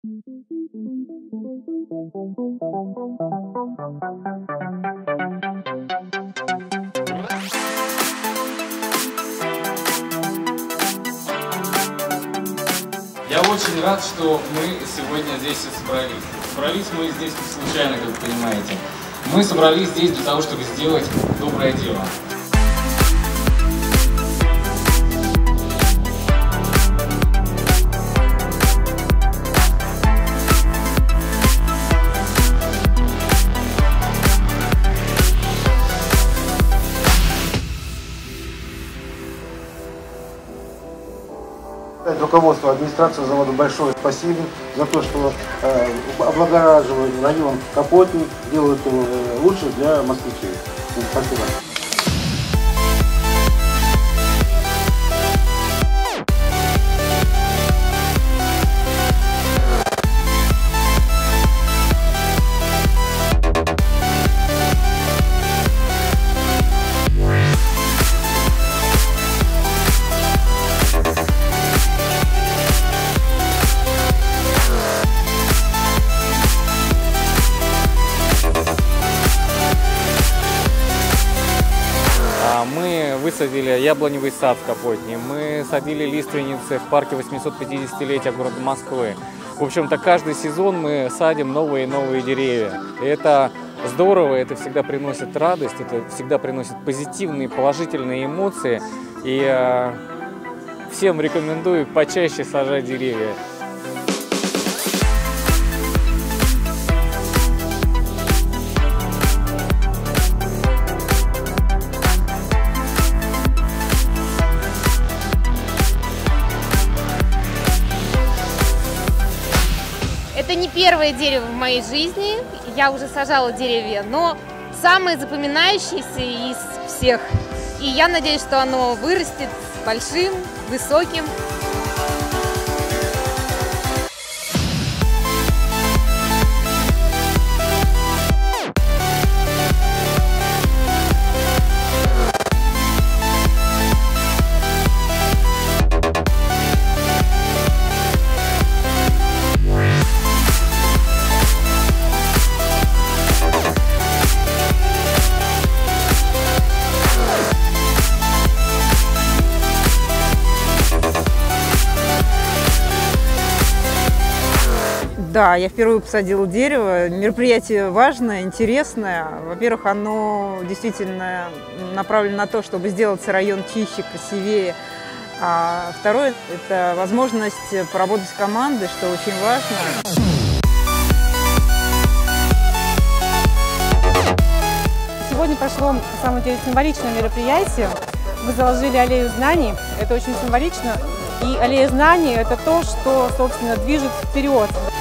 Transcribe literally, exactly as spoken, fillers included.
Я очень рад, что мы сегодня здесь все собрались. Собрались мы здесь не случайно, как вы понимаете. Мы собрались здесь для того, чтобы сделать доброе дело. Руководству администрации завода большое спасибо за то, что э, облагораживают район Капотни, делают его лучше для москвичей. Спасибо. Мы высадили яблоневый сад в Капотни, мы садили лиственницы в парке восьмисотпятидесятилетия города Москвы. В общем-то, каждый сезон мы садим новые и новые деревья. И это здорово, это всегда приносит радость, это всегда приносит позитивные, положительные эмоции. И э, всем рекомендую почаще сажать деревья. Это не первое дерево в моей жизни, я уже сажала деревья, но самое запоминающееся из всех. И я надеюсь, что оно вырастет большим, высоким. Да, я впервые посадила дерево. Мероприятие важное, интересное. Во-первых, оно действительно направлено на то, чтобы сделать район чище, красивее. А второе – это возможность поработать с командой, что очень важно. Сегодня прошло, на самом деле, символичное мероприятие. Мы заложили аллею знаний. Это очень символично. И аллея знаний – это то, что, собственно, движет вперед.